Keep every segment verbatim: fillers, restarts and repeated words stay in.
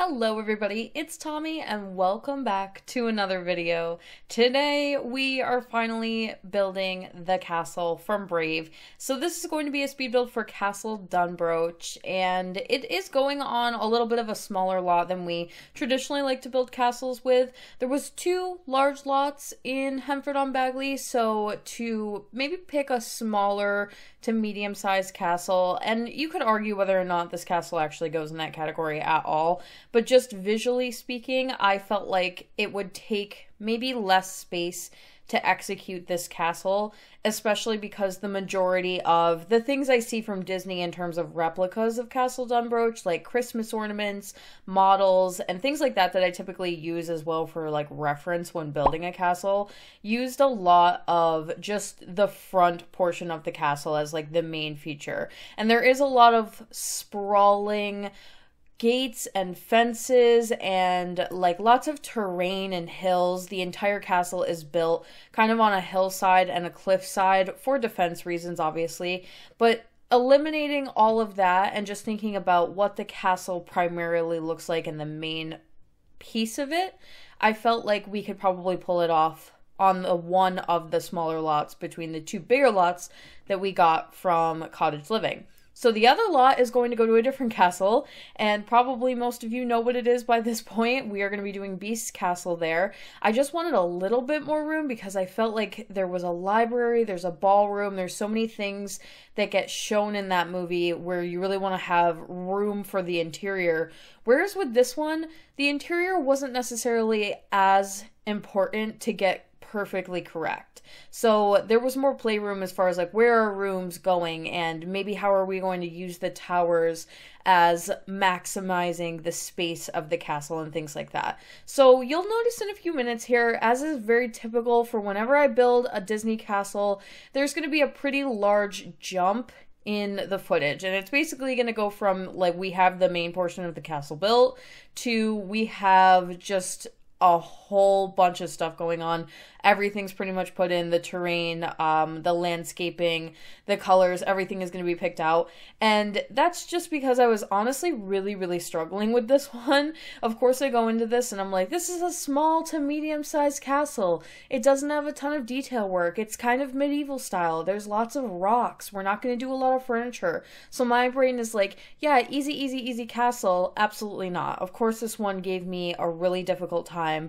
Hello everybody, it's Tommy and welcome back to another video. Today we are finally building the castle from Brave. So this is going to be a speed build for Castle DunBroch, and it is going on a little bit of a smaller lot than we traditionally like to build castles with. There was two large lots in Henford-on-Bagley, so to maybe pick a smaller to medium-sized castle, and you could argue whether or not this castle actually goes in that category at all. But just visually speaking, I felt like it would take maybe less space to execute this castle, especially because the majority of the things I see from Disney in terms of replicas of Castle DunBroch, like Christmas ornaments, models, and things like that that I typically use as well for like reference when building a castle, used a lot of just the front portion of the castle as like the main feature. And there is a lot of sprawling gates and fences and like lots of terrain and hills. The entire castle is built kind of on a hillside and a cliffside for defense reasons, obviously, but eliminating all of that and just thinking about what the castle primarily looks like in the main piece of it, I felt like we could probably pull it off on the one of the smaller lots between the two bigger lots that we got from Cottage Living. So the other lot is going to go to a different castle, and probably most of you know what it is by this point. We are going to be doing Beast's Castle there. I just wanted a little bit more room because I felt like there was a library, there's a ballroom, there's so many things that get shown in that movie where you really want to have room for the interior. Whereas with this one, the interior wasn't necessarily as important to get perfectly correct. So there was more playroom as far as like where are rooms going and maybe how are we going to use the towers as maximizing the space of the castle and things like that. So you'll notice in a few minutes here, as is very typical for whenever I build a Disney castle, there's going to be a pretty large jump in the footage, and it's basically going to go from like we have the main portion of the castle built to we have just a whole bunch of stuff going on. Everything's pretty much put in, the terrain, um, the landscaping, the colors, everything is going to be picked out. And that's just because I was honestly really, really struggling with this one. Of course, I go into this and I'm like, this is a small to medium-sized castle. It doesn't have a ton of detail work. It's kind of medieval style. There's lots of rocks. We're not going to do a lot of furniture. So my brain is like, yeah, easy, easy, easy castle. Absolutely not. Of course, this one gave me a really difficult time,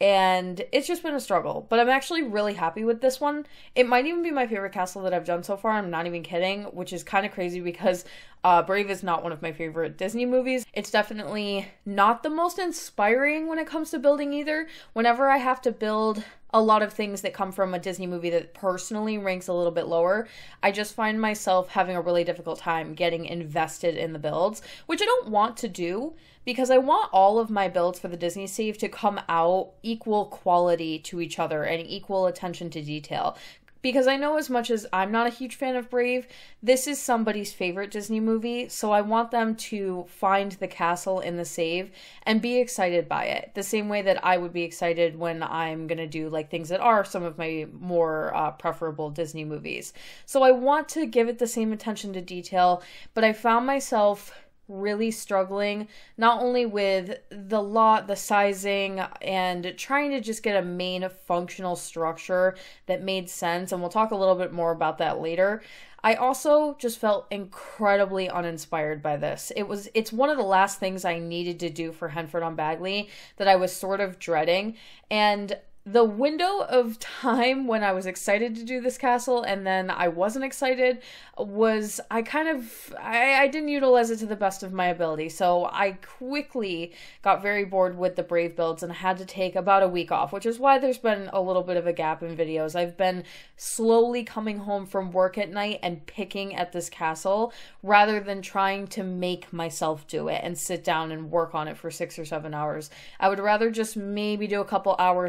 and it's just been a struggle. But I'm actually really happy with this one. It might even be my favorite castle that I've done so far. I'm not even kidding, which is kind of crazy because uh, Brave is not one of my favorite Disney movies. It's definitely not the most inspiring when it comes to building either. Whenever I have to build a lot of things that come from a Disney movie that personally ranks a little bit lower, I just find myself having a really difficult time getting invested in the builds, which I don't want to do because I want all of my builds for the Disney save to come out equal quality to each other and equal attention to detail. Because I know as much as I'm not a huge fan of Brave, this is somebody's favorite Disney movie, so I want them to find the castle in the save and be excited by it. The same way that I would be excited when I'm gonna do like things that are some of my more uh, preferable Disney movies. So I want to give it the same attention to detail, but I found myself really struggling not only with the lot, the sizing, and trying to just get a main functional structure that made sense, and we'll talk a little bit more about that later. I also just felt incredibly uninspired by this. It was it's one of the last things I needed to do for Henford-on-Bagley that I was sort of dreading, and the window of time when I was excited to do this castle and then I wasn't excited was, I kind of, I, I didn't utilize it to the best of my ability. So I quickly got very bored with the Brave builds and had to take about a week off, which is why there's been a little bit of a gap in videos. I've been slowly coming home from work at night and picking at this castle rather than trying to make myself do it and sit down and work on it for six or seven hours. I would rather just maybe do a couple hours here and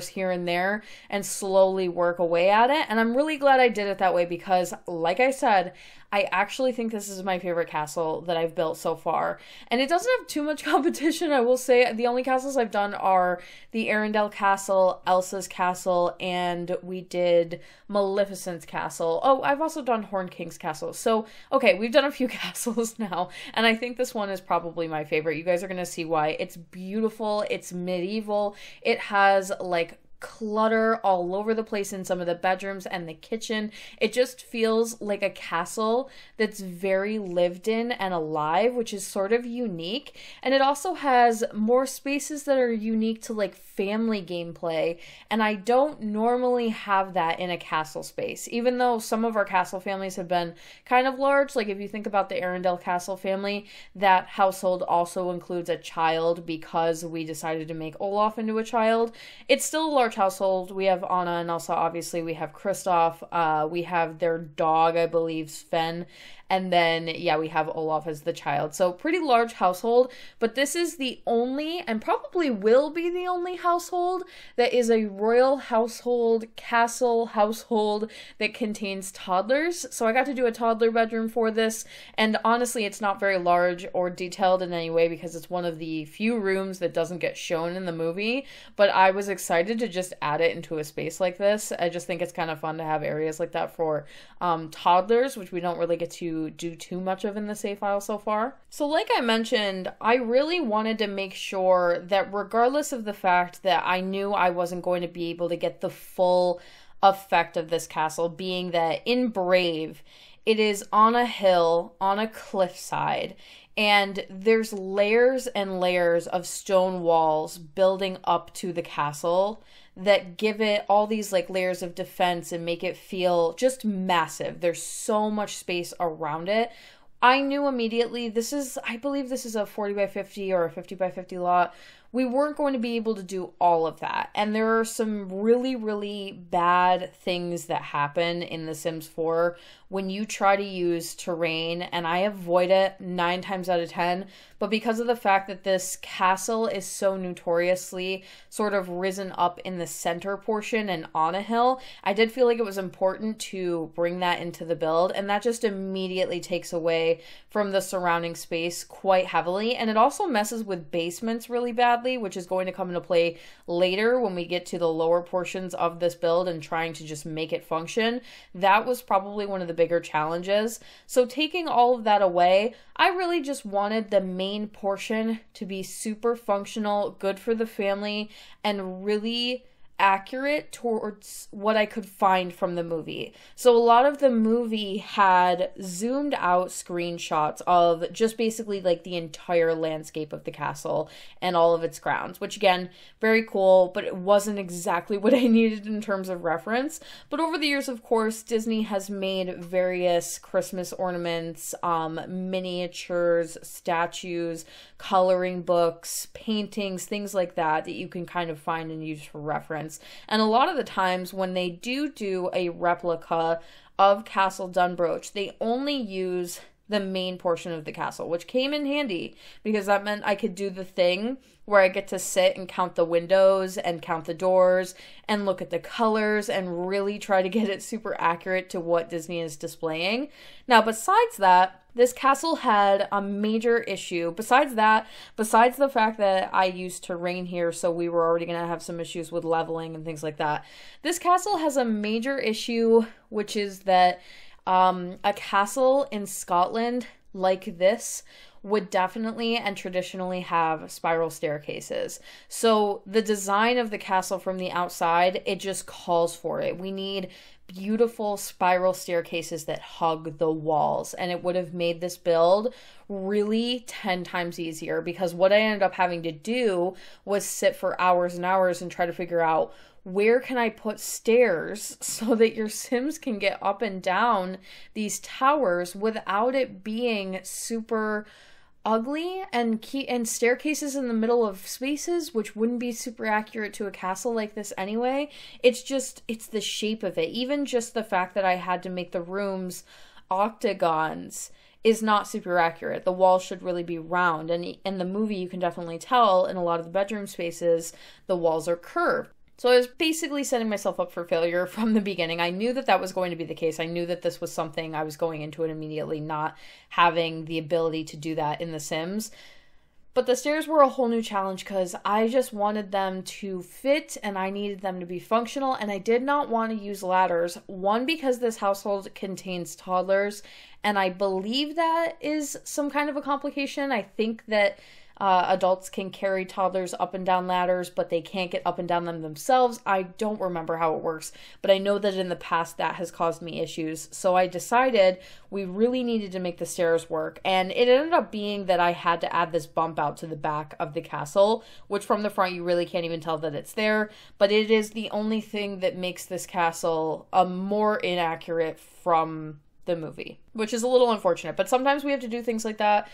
and there and slowly work away at it. And I'm really glad I did it that way because, like I said, I actually think this is my favorite castle that I've built so far. And it doesn't have too much competition, I will say. The only castles I've done are the Arendelle Castle, Elsa's Castle, and we did Maleficent's Castle. Oh, I've also done Horn King's Castle. So, okay, we've done a few castles now, and I think this one is probably my favorite. You guys are going to see why. It's beautiful, it's medieval, it has, like, clutter all over the place in some of the bedrooms and the kitchen. It just feels like a castle that's very lived in and alive, which is sort of unique. And it also has more spaces that are unique to like family gameplay, and I don't normally have that in a castle space, even though some of our castle families have been kind of large. Like if you think about the Arendelle Castle family, that household also includes a child because we decided to make Olaf into a child. It's still a large household. We have Anna and Elsa, obviously. We have Kristoff. Uh, we have their dog, I believe, Sven. And then, yeah, we have Olaf as the child. So pretty large household, but this is the only, and probably will be the only household that is a royal household, castle household that contains toddlers. So I got to do a toddler bedroom for this. And honestly, it's not very large or detailed in any way because it's one of the few rooms that doesn't get shown in the movie. But I was excited to just add it into a space like this. I just think it's kind of fun to have areas like that for um, toddlers, which we don't really get to do too much of in the save file so far. So like I mentioned, I really wanted to make sure that regardless of the fact that I knew I wasn't going to be able to get the full effect of this castle, being that in Brave, it is on a hill, on a cliffside, and there's layers and layers of stone walls building up to the castle that give it all these like layers of defense and make it feel just massive. There's so much space around it. I knew immediately this is, I believe this is a forty by fifty or a fifty by fifty lot. We weren't going to be able to do all of that. And there are some really, really bad things that happen in The Sims four when you try to use terrain, and I avoid it nine times out of ten, but because of the fact that this castle is so notoriously sort of risen up in the center portion and on a hill, I did feel like it was important to bring that into the build, and that just immediately takes away from the surrounding space quite heavily, and it also messes with basements really badly, which is going to come into play later when we get to the lower portions of this build and trying to just make it function. That was probably one of the bigger challenges. So taking all of that away, I really just wanted the main portion to be super functional, good for the family, and really accurate towards what I could find from the movie. So a lot of the movie had zoomed out screenshots of just basically like the entire landscape of the castle and all of its grounds, which again, very cool, but it wasn't exactly what I needed in terms of reference. But over the years, of course, Disney has made various Christmas ornaments, um, miniatures, statues, coloring books, paintings, things like that that you can kind of find and use for reference. And a lot of the times when they do do a replica of Castle DunBroch, they only use the main portion of the castle, which came in handy because that meant I could do the thing where I get to sit and count the windows and count the doors and look at the colors and really try to get it super accurate to what Disney is displaying. Now, besides that, this castle had a major issue. Besides that, besides the fact that I used terrain here, so we were already going to have some issues with leveling and things like that, this castle has a major issue, which is that um, a castle in Scotland like this would definitely and traditionally have spiral staircases. So the design of the castle from the outside, it just calls for it. We need beautiful spiral staircases that hug the walls, and it would have made this build really ten times easier, because what I ended up having to do was sit for hours and hours and try to figure out where can I put stairs so that your Sims can get up and down these towers without it being super ugly, and key and staircases in the middle of spaces, which wouldn't be super accurate to a castle like this anyway. It's just, it's the shape of it. Even just the fact that I had to make the rooms octagons is not super accurate. The walls should really be round, and in the movie you can definitely tell in a lot of the bedroom spaces the walls are curved. So I was basically setting myself up for failure from the beginning. I knew that that was going to be the case. I knew that this was something I was going into it immediately, not having the ability to do that in The Sims. But the stairs were a whole new challenge because I just wanted them to fit and I needed them to be functional, and I did not want to use ladders. One, because this household contains toddlers, and I believe that is some kind of a complication. I think that Uh, adults can carry toddlers up and down ladders, but they can't get up and down them themselves. I don't remember how it works, but I know that in the past that has caused me issues. So I decided we really needed to make the stairs work. And it ended up being that I had to add this bump out to the back of the castle, which from the front you really can't even tell that it's there. But it is the only thing that makes this castle a more inaccurate from the movie, which is a little unfortunate. But sometimes we have to do things like that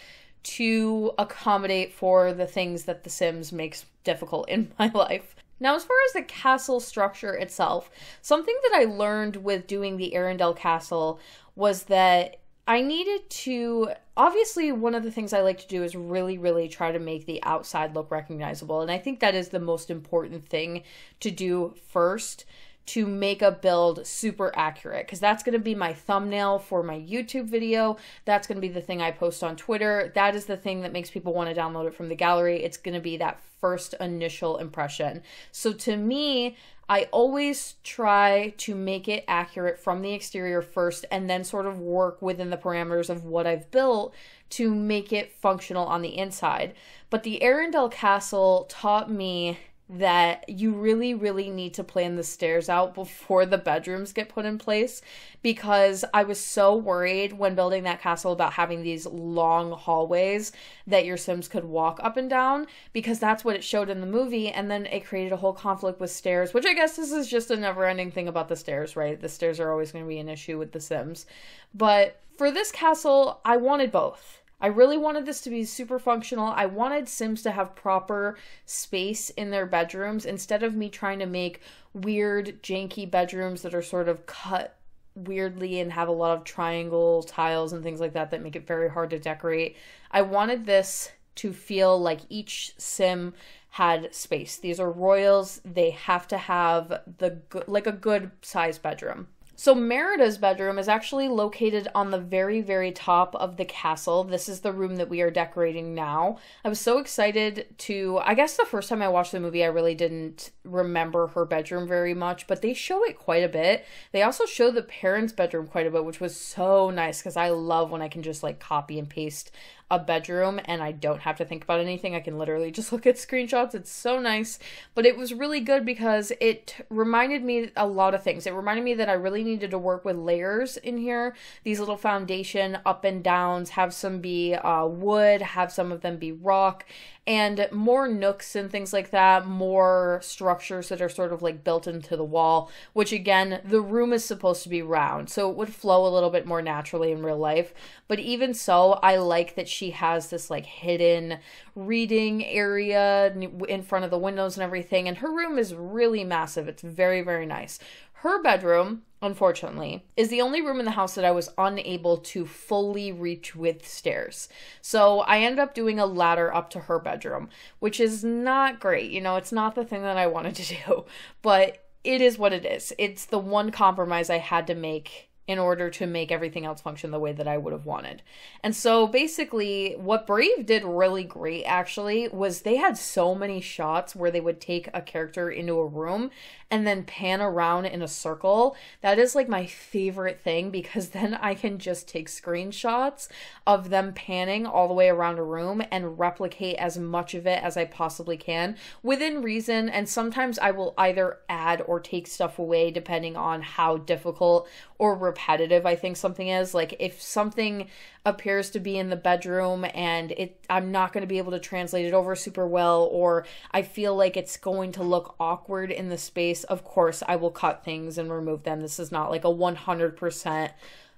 to accommodate for the things that The Sims makes difficult in my life. Now, as far as the castle structure itself, something that I learned with doing the Arendelle Castle was that I needed to, obviously one of the things I like to do is really, really try to make the outside look recognizable. And I think that is the most important thing to do first, to make a build super accurate, because that's going to be my thumbnail for my YouTube video. That's going to be the thing I post on Twitter. That is the thing that makes people want to download it from the gallery. It's going to be that first initial impression. So to me, I always try to make it accurate from the exterior first, and then sort of work within the parameters of what I've built to make it functional on the inside. But the Arendelle Castle taught me that you really, really need to plan the stairs out before the bedrooms get put in place, because I was so worried when building that castle about having these long hallways that your Sims could walk up and down, because that's what it showed in the movie, and then it created a whole conflict with stairs, which I guess this is just a never-ending thing about the stairs, right? The stairs are always going to be an issue with the Sims. But for this castle, I wanted both. I really wanted this to be super functional. I wanted Sims to have proper space in their bedrooms instead of me trying to make weird, janky bedrooms that are sort of cut weirdly and have a lot of triangle tiles and things like that that make it very hard to decorate. I wanted this to feel like each Sim had space. These are royals. They have to have the like a good sized bedroom. So Merida's bedroom is actually located on the very, very top of the castle. This is the room that we are decorating now. I was so excited to, I guess the first time I watched the movie, I really didn't remember her bedroom very much, but they show it quite a bit. They also show the parents' bedroom quite a bit, which was so nice because I love when I can just like copy and paste a bedroom and I don't have to think about anything. I can literally just look at screenshots. It's so nice. But it was really good because it reminded me a lot of things. It reminded me that I really needed to work with layers in here. These little foundation up and downs, have some be uh, wood, have some of them be rock, and more nooks and things like that, more structures that are sort of like built into the wall, which again, the room is supposed to be round, so it would flow a little bit more naturally in real life. But even so, I like that she has this like hidden reading area in front of the windows and everything, and her room is really massive. It's very, very nice. Her bedroom, unfortunately, is the only room in the house that I was unable to fully reach with stairs. So I ended up doing a ladder up to her bedroom, which is not great. You know, it's not the thing that I wanted to do, but it is what it is. It's the one compromise I had to make in order to make everything else function the way that I would have wanted. And so basically what Brave did really great actually was they had so many shots where they would take a character into a room and then pan around in a circle. That is like my favorite thing, because then I can just take screenshots of them panning all the way around a room and replicate as much of it as I possibly can within reason. And sometimes I will either add or take stuff away depending on how difficult or repetitive I think something is. Like if something appears to be in the bedroom and it I'm not going to be able to translate it over super well, or I feel like it's going to look awkward in the space, of course I will cut things and remove them. This is not like a one hundred percent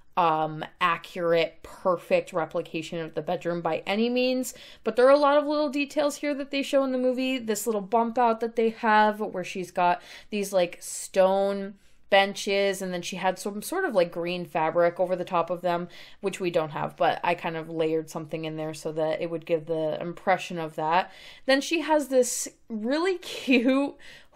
um accurate, perfect replication of the bedroom by any means, but there are a lot of little details here that they show in the movie. This little bump out that they have where she's got these like stone benches, and then she had some sort of like green fabric over the top of them, which we don't have, but I kind of layered something in there so that it would give the impression of that. Then she has this really cute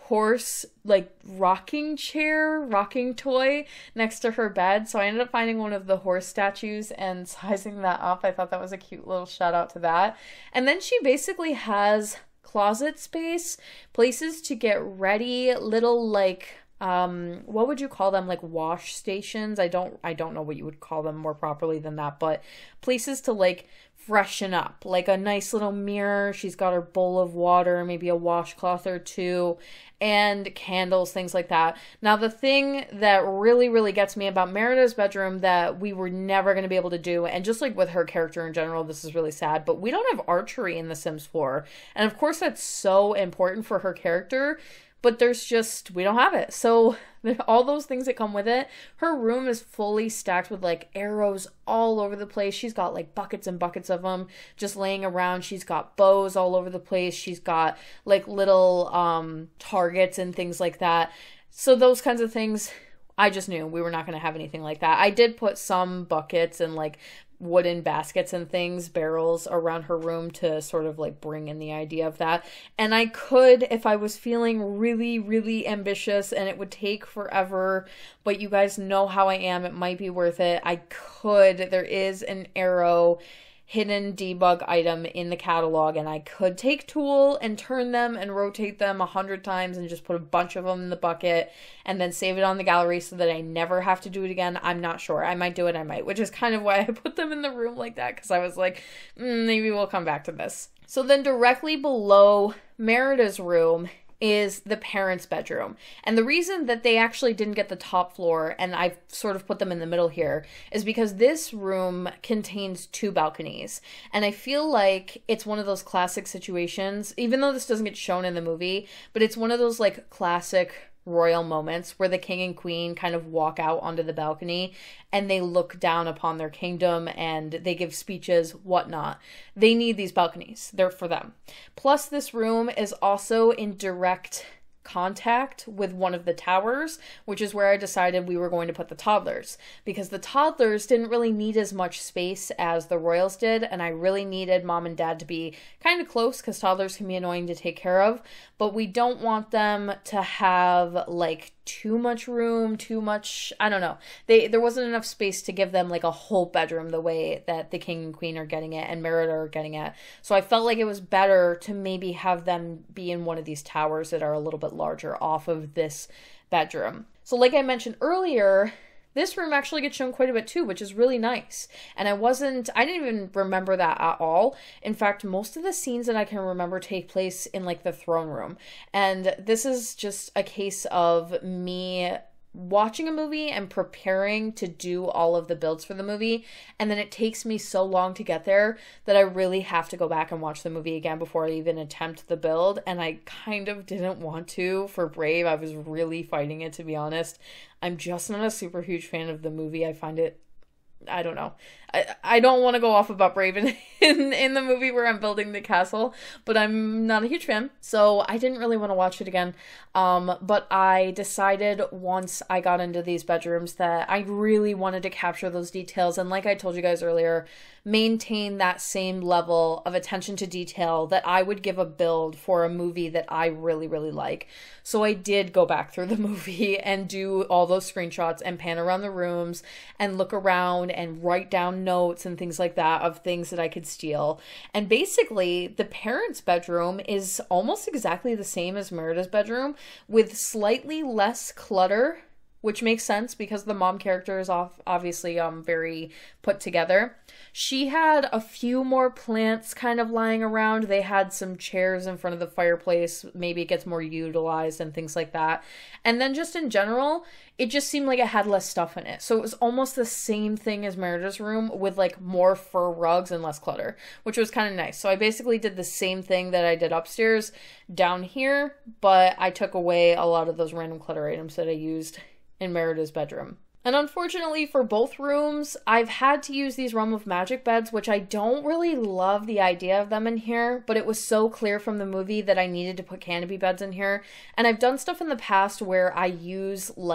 horse, like, rocking chair, rocking toy next to her bed. So I ended up finding one of the horse statues and sizing that up. I thought that was a cute little shout out to that. And then she basically has closet space, places to get ready, little, like, um what would you call them, like wash stations? I don't I don't know what you would call them more properly than that, but places to like freshen up, like a nice little mirror. She's got her bowl of water, maybe a washcloth or two, and candles, things like that. Now, the thing that really, really gets me about Merida's bedroom that we were never going to be able to do, and just like with her character in general, this is really sad, but we don't have archery in The Sims four. And of course, that's so important for her character, but there's just, we don't have it. So all those things that come with it, her room is fully stacked with like arrows all over the place. She's got like buckets and buckets of them just laying around. She's got bows all over the place. She's got like little um, targets and things like that. So those kinds of things, I just knew we were not going to have anything like that. I did put some buckets and like wooden baskets and things, barrels around her room to sort of like bring in the idea of that. And I could, if I was feeling really, really ambitious and it would take forever, but you guys know how I am, it might be worth it. I could, there is an arrow hidden debug item in the catalog, and I could take Tool and turn them and rotate them a hundred times and just put a bunch of them in the bucket and then save it on the gallery so that I never have to do it again. I'm not sure. I might do it, I might, which is kind of why I put them in the room like that, because I was like, mm, maybe we'll come back to this. So then directly below Merida's room is the parents' bedroom. And the reason that they actually didn't get the top floor, and I've sort of put them in the middle here, is because this room contains two balconies. And I feel like it's one of those classic situations, even though this doesn't get shown in the movie, but it's one of those like classic royal moments where the king and queen kind of walk out onto the balcony and they look down upon their kingdom and they give speeches, whatnot. They need these balconies. They're for them. Plus, this room is also in direct contact with one of the towers, which is where I decided we were going to put the toddlers, because the toddlers didn't really need as much space as the royals did, and I really needed mom and dad to be kind of close because toddlers can be annoying to take care of, but we don't want them to have like too much room, too much, I don't know. They there wasn't enough space to give them like a whole bedroom the way that the king and queen are getting it and Merida are getting it. So I felt like it was better to maybe have them be in one of these towers that are a little bit larger off of this bedroom. So like I mentioned earlier, this room actually gets shown quite a bit too, which is really nice. And I wasn't, I didn't even remember that at all. In fact, most of the scenes that I can remember take place in like the throne room. And this is just a case of me watching a movie and preparing to do all of the builds for the movie, and then it takes me so long to get there that I really have to go back and watch the movie again before I even attempt the build, and I kind of didn't want to for Brave. I was really fighting it, to be honest. I'm just not a super huge fan of the movie. I find it, I don't know. I, I don't want to go off about Brave in, in, in the movie where I'm building the castle, but I'm not a huge fan, so I didn't really want to watch it again. Um, but I decided once I got into these bedrooms that I really wanted to capture those details, and like I told you guys earlier, maintain that same level of attention to detail that I would give a build for a movie that I really, really like. So I did go back through the movie and do all those screenshots and pan around the rooms and look around and write down notes and things like that of things that I could steal. And basically, the parents' bedroom is almost exactly the same as Merida's bedroom, with slightly less clutter, which makes sense because the mom character is off, obviously um, very put together. She had a few more plants kind of lying around. They had some chairs in front of the fireplace. Maybe it gets more utilized and things like that. And then just in general, it just seemed like it had less stuff in it. So it was almost the same thing as Merida's room with like more fur rugs and less clutter, which was kind of nice. So I basically did the same thing that I did upstairs down here, but I took away a lot of those random clutter items that I used in Merida's bedroom. And unfortunately for both rooms, I've had to use these Realm of Magic beds, which I don't really love the idea of them in here, but it was so clear from the movie that I needed to put canopy beds in here. And I've done stuff in the past where I use like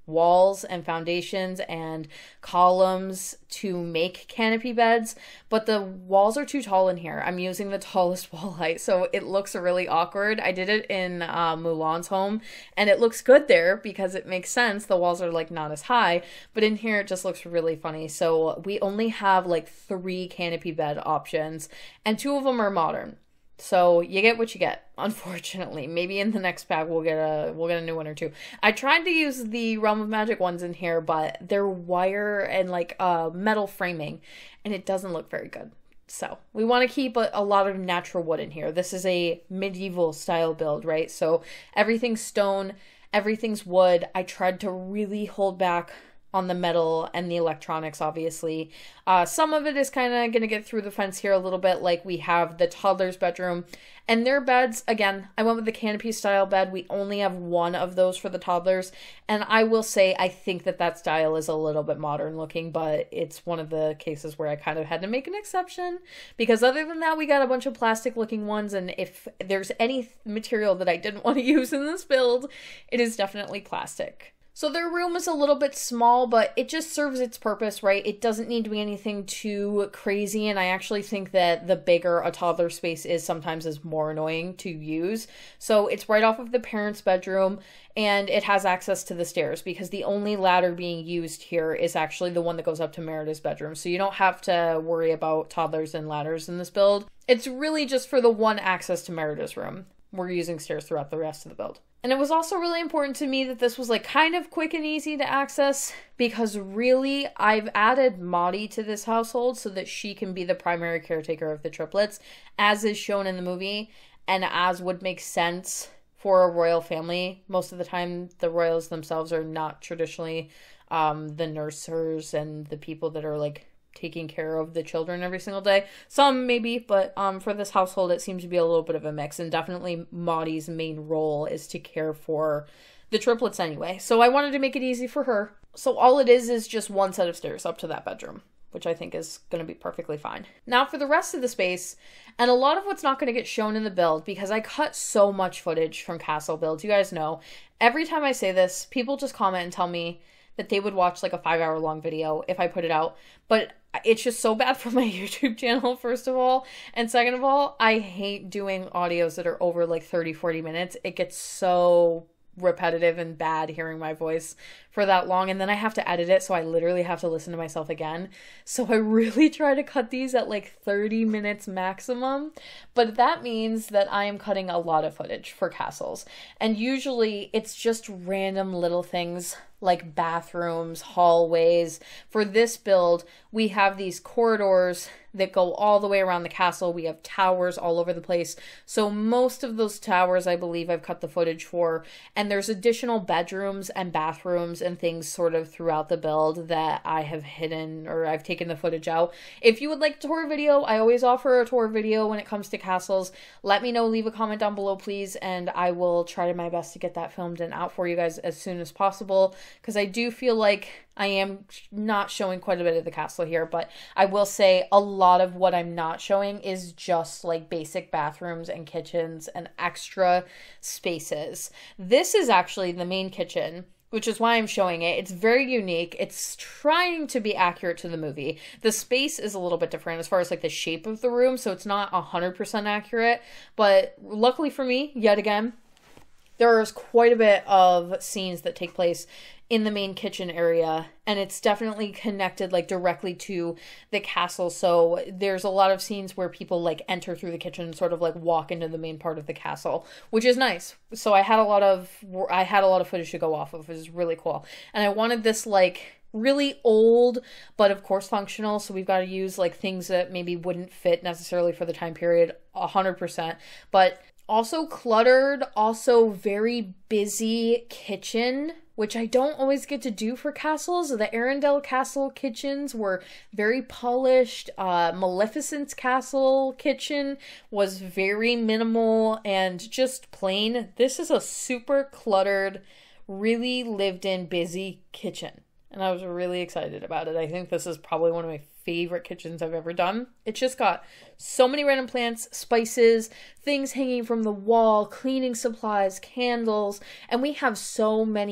walls and foundations and columns to make canopy beds, but the walls are too tall in here. I'm using the tallest wall height, so it looks really awkward. I did it in uh, Mulan's home, and it looks good there because it makes sense. The walls are like not as high, but in here it just looks really funny. So we only have like three canopy bed options, and two of them are modern. So you get what you get, unfortunately. Maybe in the next pack we'll get a we'll get a new one or two. I tried to use the Realm of Magic ones in here, but they're wire and like uh, metal framing, and it doesn't look very good. So we want to keep a, a lot of natural wood in here. This is a medieval style build, right? So everything's stone, everything's wood. I tried to really hold back on the metal and the electronics, obviously. Uh, some of it is kind of going to get through the fence here a little bit, like we have the toddler's bedroom. And their beds, again, I went with the canopy style bed. We only have one of those for the toddlers. And I will say, I think that that style is a little bit modern looking, but it's one of the cases where I kind of had to make an exception. Because other than that, we got a bunch of plastic looking ones. And if there's any material that I didn't want to use in this build, it is definitely plastic. So their room is a little bit small, but it just serves its purpose, right? It doesn't need to be anything too crazy, and I actually think that the bigger a toddler space is sometimes is more annoying to use. So it's right off of the parents' bedroom, and it has access to the stairs because the only ladder being used here is actually the one that goes up to Merida's bedroom. So you don't have to worry about toddlers and ladders in this build. It's really just for the one access to Merida's room. We're using stairs throughout the rest of the build. And it was also really important to me that this was like kind of quick and easy to access because really I've added Maudie to this household so that she can be the primary caretaker of the triplets, as is shown in the movie and as would make sense for a royal family. Most of the time the royals themselves are not traditionally um, the nursers and the people that are like taking care of the children every single day. Some maybe, but um, for this household, it seems to be a little bit of a mix. And definitely Maudie's main role is to care for the triplets anyway. So I wanted to make it easy for her. So all it is is just one set of stairs up to that bedroom, which I think is going to be perfectly fine. Now for the rest of the space, and a lot of what's not going to get shown in the build because I cut so much footage from Castle builds. You guys know, every time I say this, people just comment and tell me that they would watch like a five hour long video if I put it out. But it's just so bad for my YouTube channel, first of all. And second of all, I hate doing audios that are over like thirty, forty minutes. It gets so repetitive and bad hearing my voice for that long, and then I have to edit it, so I literally have to listen to myself again. So I really try to cut these at like thirty minutes maximum, but that means that I am cutting a lot of footage for castles, and usually it's just random little things like bathrooms, hallways. For this build, we have these corridors that go all the way around the castle. We have towers all over the place. So most of those towers, I believe I've cut the footage for. And there's additional bedrooms and bathrooms and things sort of throughout the build that I have hidden or I've taken the footage out. If you would like a tour video, I always offer a tour video when it comes to castles. Let me know, leave a comment down below, please. And I will try my best to get that filmed and out for you guys as soon as possible. Because I do feel like I am not showing quite a bit of the castle here, but I will say a lot of what I'm not showing is just like basic bathrooms and kitchens and extra spaces. This is actually the main kitchen, which is why I'm showing it. It's very unique. It's trying to be accurate to the movie. The space is a little bit different as far as like the shape of the room, so it's not one hundred percent accurate, but luckily for me, yet again, there's quite a bit of scenes that take place in the main kitchen area, and it's definitely connected like directly to the castle. So there's a lot of scenes where people like enter through the kitchen and sort of like walk into the main part of the castle, which is nice. So I had a lot of I had a lot of footage to go off of. It was really cool, and I wanted this like really old but of course functional, so we've got to use like things that maybe wouldn't fit necessarily for the time period one hundred percent, but also cluttered, also very busy kitchen, which I don't always get to do for castles. The Arendelle Castle kitchens were very polished. Uh, Maleficent's castle kitchen was very minimal and just plain. This is a super cluttered, really lived in, busy kitchen. And I was really excited about it. I think this is probably one of my favorite kitchens I've ever done. It's just got so many random plants, spices, things hanging from the wall, cleaning supplies, candles, and we have so many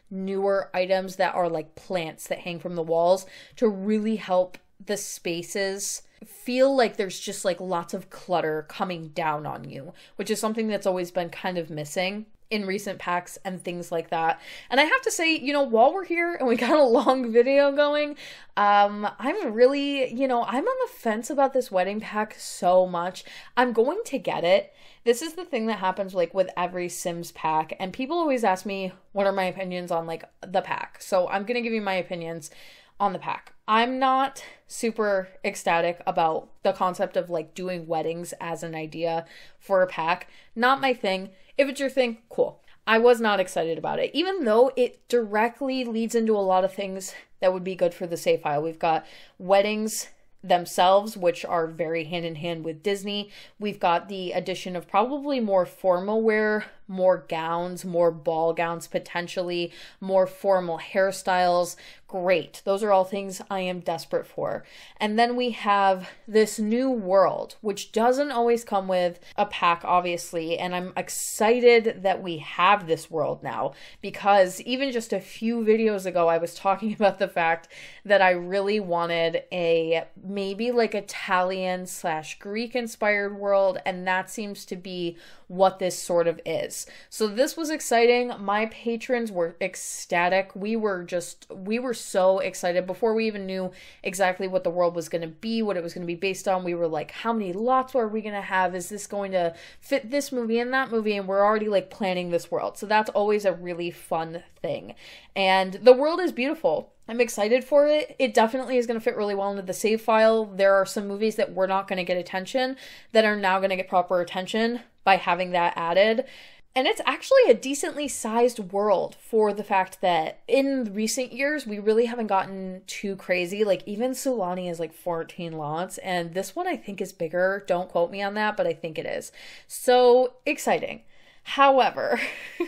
newer items that are like plants that hang from the walls to really help the spaces feel like there's just like lots of clutter coming down on you, which is something that's always been kind of missing in recent packs and things like that. And I have to say, you know, while we're here and we got a long video going, um, I'm really, you know, I'm on the fence about this wedding pack so much. I'm going to get it. This is the thing that happens like with every Sims pack, and people always ask me what are my opinions on like the pack. So I'm gonna give you my opinions on the pack. I'm not super ecstatic about the concept of like doing weddings as an idea for a pack. Not my thing. If it's your thing, cool. I was not excited about it, even though it directly leads into a lot of things that would be good for the save file. We've got weddings themselves, which are very hand in hand with Disney. We've got the addition of probably more formal wear, more gowns, more ball gowns, potentially more formal hairstyles. Great. Those are all things I am desperate for. And then we have this new world, which doesn't always come with a pack, obviously. And I'm excited that we have this world now, because even just a few videos ago, I was talking about the fact that I really wanted a maybe like Italian slash Greek inspired world. And that seems to be what this sort of is. So this was exciting. My patrons were ecstatic. We were just, we were so excited before we even knew exactly what the world was going to be, what it was going to be based on. We were like, how many lots are we going to have? Is this going to fit this movie and that movie? And we're already like planning this world. So that's always a really fun thing. And the world is beautiful. I'm excited for it. It definitely is going to fit really well into the save file. There are some movies that were not going to get attention that are now going to get proper attention by having that added. And it's actually a decently sized world for the fact that in recent years, we really haven't gotten too crazy. Like even Sulani is like fourteen lots, and this one I think is bigger. Don't quote me on that, but I think it is. So exciting. However,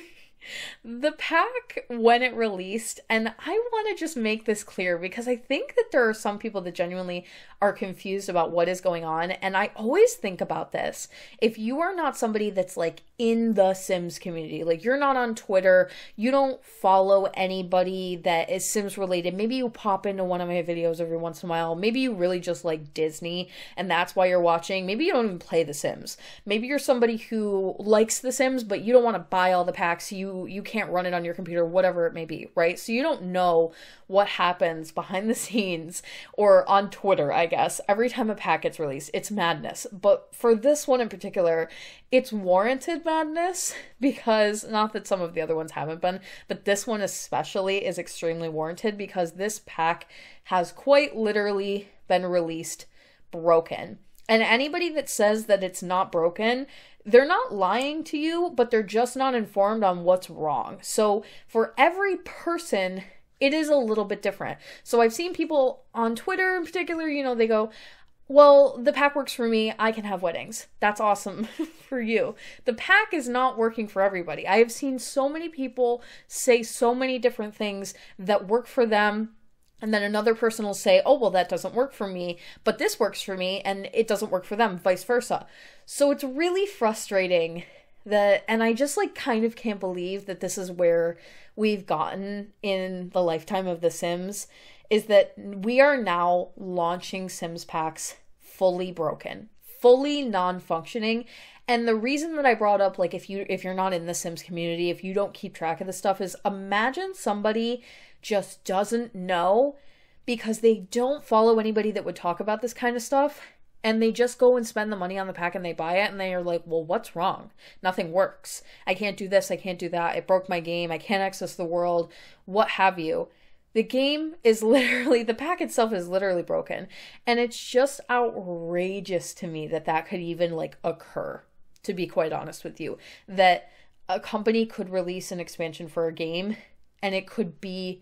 the pack, when it released, and I want to just make this clear because I think that there are some people that genuinely are confused about what is going on. And I always think about this. If you are not somebody that's like in the Sims community, like you're not on Twitter, you don't follow anybody that is Sims related, maybe you pop into one of my videos every once in a while, maybe you really just like Disney and that's why you're watching, maybe you don't even play The Sims, maybe you're somebody who likes The Sims but you don't want to buy all the packs, you you can't run it on your computer, whatever it may be, right? So you don't know what happens behind the scenes or on Twitter, I guess, every time a pack gets released. It's madness. But for this one in particular, it's warranted madness because, not that some of the other ones haven't been, but this one especially is extremely warranted because this pack has quite literally been released broken. And anybody that says that it's not broken, they're not lying to you, but they're just not informed on what's wrong. So for every person, it is a little bit different. So I've seen people on Twitter in particular, you know, they go, well, the pack works for me. I can have weddings. That's awesome for you. The pack is not working for everybody. I have seen so many people say so many different things that work for them. And then another person will say, oh, well, that doesn't work for me, but this works for me and it doesn't work for them, vice versa. So it's really frustrating that, and I just like kind of can't believe that this is where we've gotten in the lifetime of The Sims, is that we are now launching Sims packs fully broken, fully non-functioning. And the reason that I brought up, like, if you, if you're not in the Sims community, if you don't keep track of this stuff, is imagine somebody just doesn't know because they don't follow anybody that would talk about this kind of stuff. And they just go and spend the money on the pack and they buy it and they are like, well, what's wrong? Nothing works. I can't do this. I can't do that. It broke my game. I can't access the world. What have you. The game is literally, the pack itself is literally broken. And it's just outrageous to me that that could even like occur, to be quite honest with you. That a company could release an expansion for a game and it could be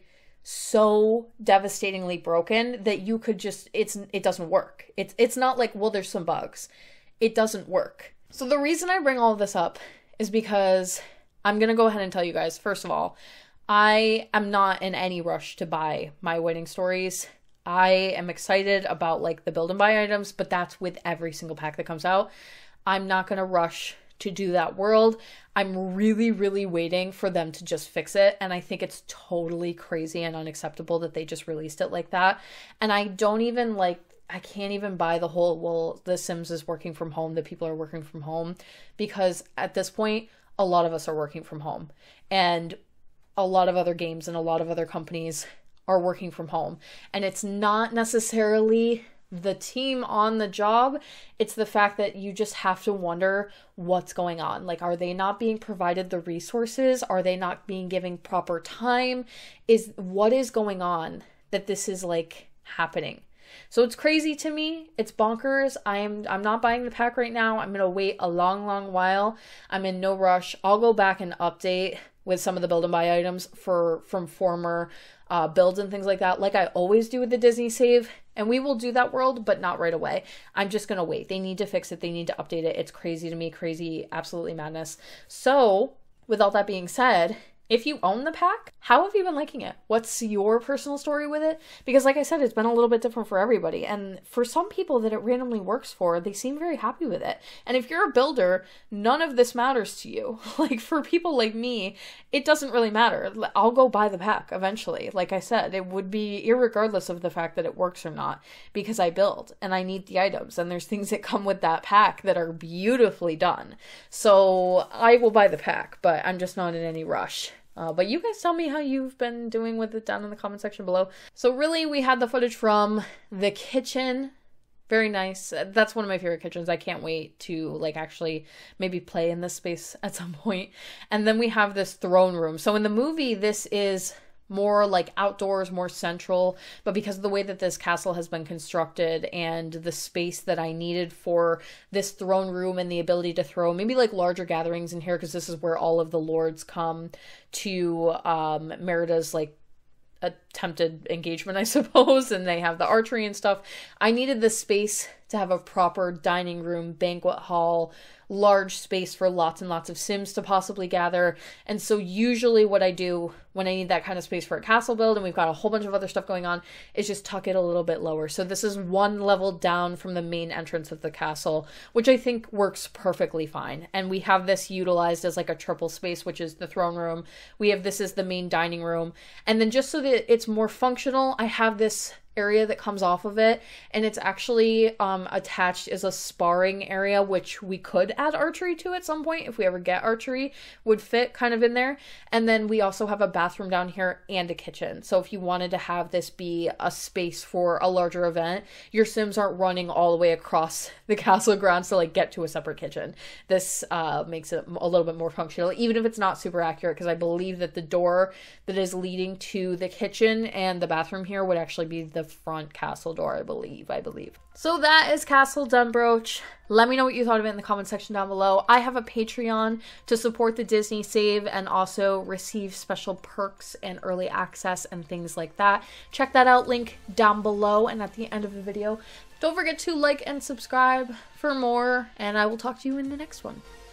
so devastatingly broken that you could just, it's, it doesn't work. It's, it's not like, well, there's some bugs. It doesn't work. So the reason I bring all of this up is because I'm going to go ahead and tell you guys, first of all, I am not in any rush to buy my wedding stories. I am excited about like the build and buy items, but that's with every single pack that comes out. I'm not going to rush to do that world. I'm really, really waiting for them to just fix it. And I think it's totally crazy and unacceptable that they just released it like that. And I don't even like, I can't even buy the whole, well, The Sims is working from home, that people are working from home, because at this point, a lot of us are working from home. And a lot of other games and a lot of other companies are working from home. And it's not necessarily the team on the job, it's the fact that you just have to wonder what's going on. Like, are they not being provided the resources? Are they not being given proper time? Is what is going on that this is like happening? So it's crazy to me. It's bonkers. I'm I'm not buying the pack right now. I'm gonna wait a long, long while. I'm in no rush. I'll go back and update with some of the build and buy items for from former uh, builds and things like that, like I always do with the Disney save. And we will do that world, but not right away. I'm just going to wait. They need to fix it. They need to update it. It's crazy to me. Crazy, absolutely madness. So with all that being said, if you own the pack, how have you been liking it? What's your personal story with it? Because like I said, it's been a little bit different for everybody. And for some people that it randomly works for, they seem very happy with it. And if you're a builder, none of this matters to you. Like for people like me, it doesn't really matter. I'll go buy the pack eventually. Like I said, it would be irregardless of the fact that it works or not, because I build and I need the items. And there's things that come with that pack that are beautifully done. So I will buy the pack, but I'm just not in any rush. Uh, but you guys tell me how you've been doing with it down in the comment section below. So really, we had the footage from the kitchen. Very nice. That's one of my favorite kitchens. I can't wait to like actually maybe play in this space at some point. And then we have this throne room. So in the movie, this is more like outdoors, more central, but because of the way that this castle has been constructed and the space that I needed for this throne room and the ability to throw maybe like larger gatherings in here, because this is where all of the lords come to um Merida's like attempted engagement, I suppose, and they have the archery and stuff. I needed this space to have a proper dining room, banquet hall, large space for lots and lots of Sims to possibly gather. And so usually what I do when I need that kind of space for a castle build, and we've got a whole bunch of other stuff going on, is just tuck it a little bit lower. So this is one level down from the main entrance of the castle, which I think works perfectly fine. And we have this utilized as like a triple space, which is the throne room. We have this as the main dining room. And then just so that it's more functional, I have this area that comes off of it, and it's actually um attached as a sparring area, which we could add archery to at some point if we ever get archery, would fit kind of in there. And then we also have a bathroom down here and a kitchen, so if you wanted to have this be a space for a larger event, your Sims aren't running all the way across the castle grounds to like get to a separate kitchen. This uh makes it a little bit more functional, even if it's not super accurate, because I believe that the door that is leading to the kitchen and the bathroom here would actually be the front castle door, I believe, I believe. So that is Castle DunBroch. Let me know what you thought of it in the comment section down below. I have a Patreon to support the Disney save and also receive special perks and early access and things like that. Check that out, link down below and at the end of the video. Don't forget to like and subscribe for more, and I will talk to you in the next one.